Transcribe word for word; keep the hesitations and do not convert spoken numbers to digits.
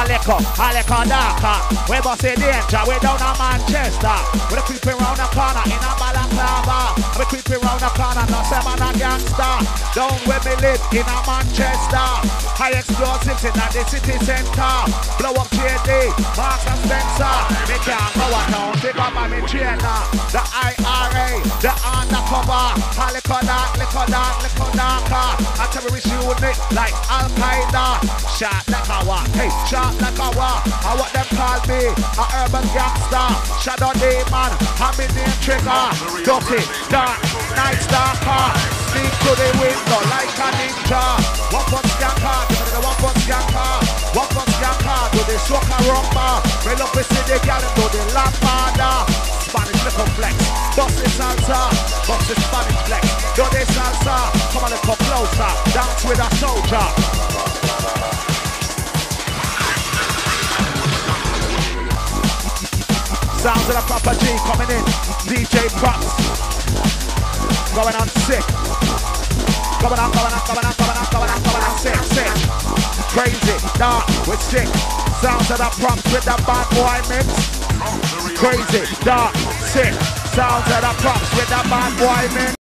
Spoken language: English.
Aleko, Aleko Daka. We boss a danger, we down a Manchester. We're creeping round the corner in a balaclava. We're creeping round the corner, no say man a gangster. Down where we live in a Manchester. High explosives in the city center. Blow up J D, Marks and Spencer. Me can't go a town, pick up by me trainer. The I R A, the undercover. Aleko Dark, Aleko Dark, Aleko Darka. A terrorist unit like Al-Qaeda. Shot like a wa, hey, shot like a wa. I what them call me, a urban gangster. Shadow demon, I'm in the trigger. Dirty, dark, night stalker. Sneak to the window like a ninja. One punch skanker, give me the one punch skanker. One punch skanker, do the soca rumba. We love to see the gal do the lampada. Spanish little flex, bust the salsa, bust the Spanish flex. Do the salsa, come on, let's come closer. Dance with a soldier. Sounds of the proper G coming in. D J Props. Going on sick. Going on, going on, going on, going on, going on, going on, sick, sick. Crazy, dark, with sick. Sounds of the Props with the bad boy mix. Crazy, dark, sick. Sounds of the Props with the bad boy mix.